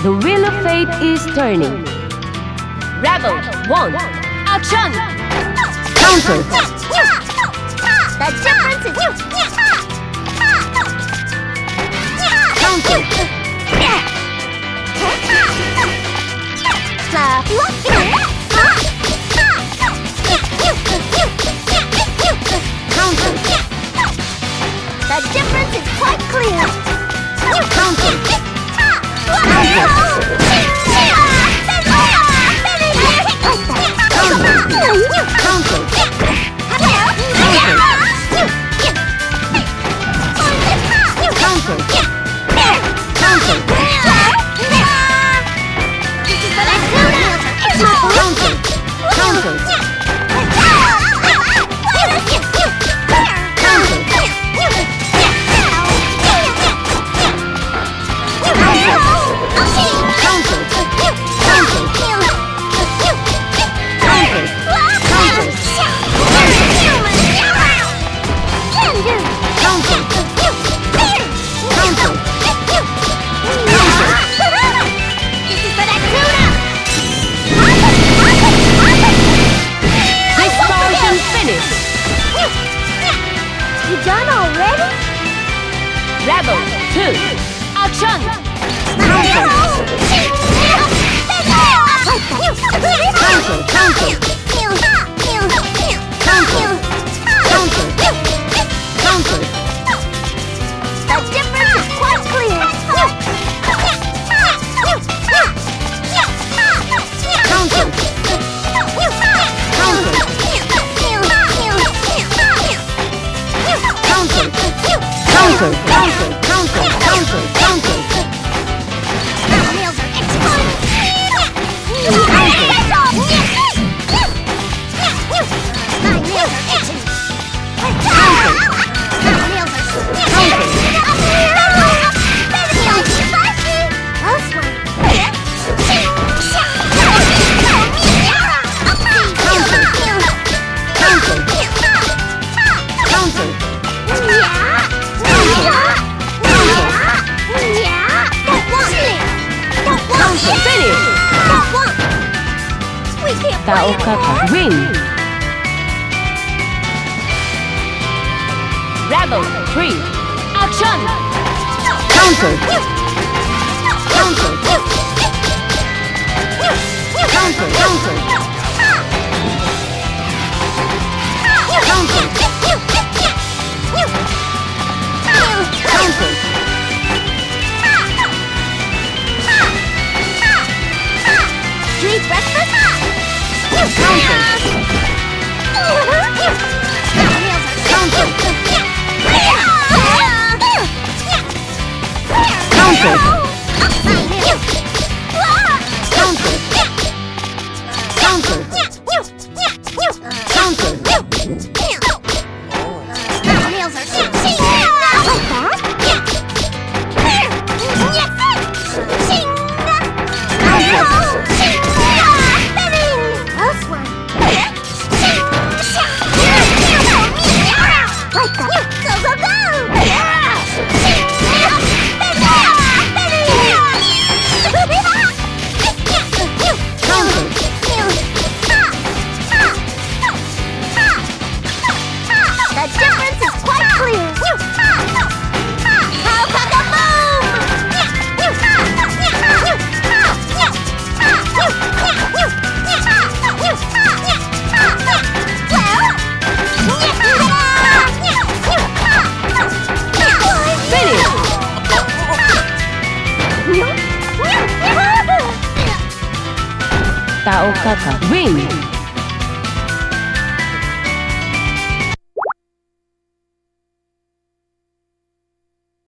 The wheel of fate is turning. Rebel 1. Action! Counter! The difference is Counter! Counter! The difference is quite clear. Counter! Counter! You done already? Rebel 2. Action! Counter! The difference is quite clear. Counter! My nails are itching. Taokaka win! Rebel 3. Action! Counter! Counter! Counter! Counter! Counter! Street breakfast? Counter! Counter! Counter! Taokaka win!